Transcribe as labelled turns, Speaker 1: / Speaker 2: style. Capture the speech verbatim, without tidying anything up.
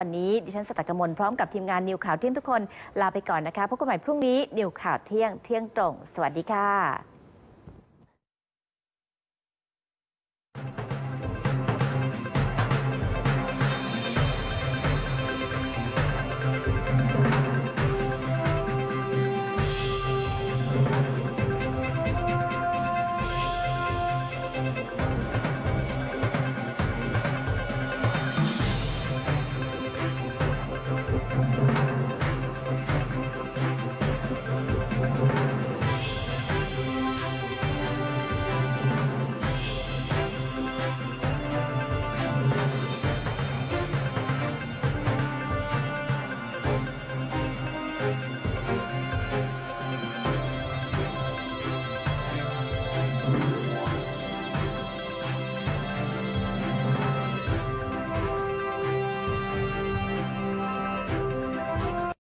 Speaker 1: วันนี้ดิฉันสตักมลพร้อมกับทีมงานนิวข่าวเที่ยงทุกคนลาไปก่อนนะคะพบกันใหม่พรุ่งนี้นิวข่าวเที่ยงเที่ยงตรงสวัสดีค่ะ